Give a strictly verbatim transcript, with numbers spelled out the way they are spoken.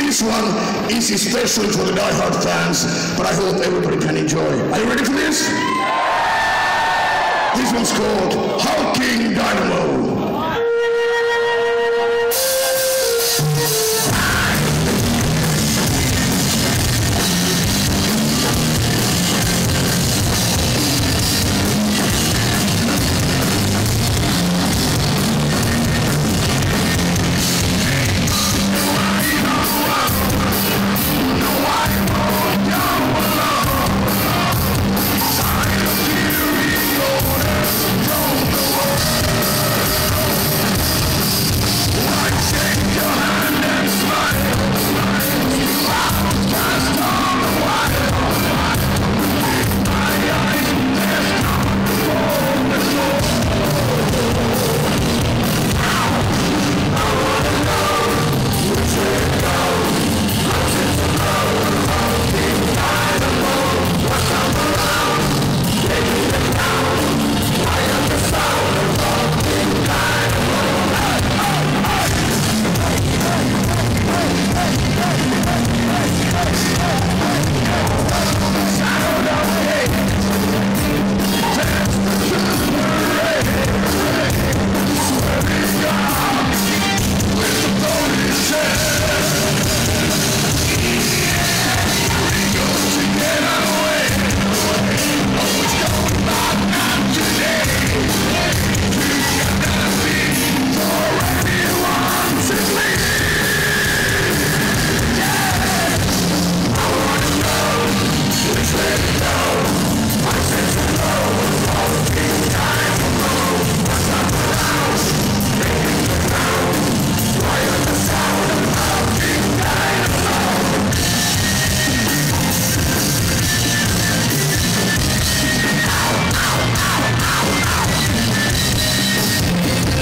this one is especially for the die-hard fans, but I hope everybody can enjoy. Are you ready for this? This one's called Hulking Dynamo.